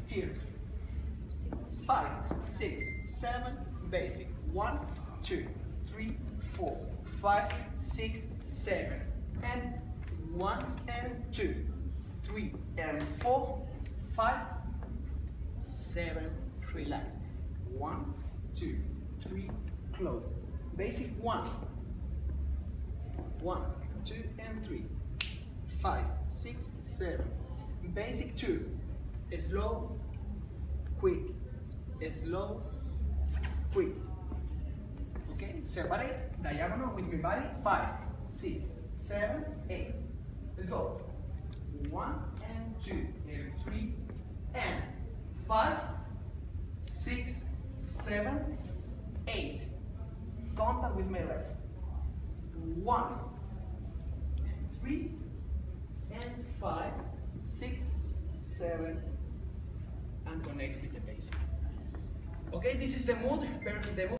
here. 5, 6, 7, basic. 1, 2, 3, 4, 5, 6, 7, and 1 and 2, 3 and 4, 5, 7, relax. 1, 2, 3, close. Basic 1, 1, 2 and 3, 5, 6, 7. Basic 2, slow, quick, slow, quick. Okay, separate diagonal with my body. 5, 6, 7, 8. Let's go. 1 and 2 and 3 and 5, 6, 7, 8. Contact with my left. 1 and 3 and 5, 6, 7, and connect with the basic. Okay, this is the mood.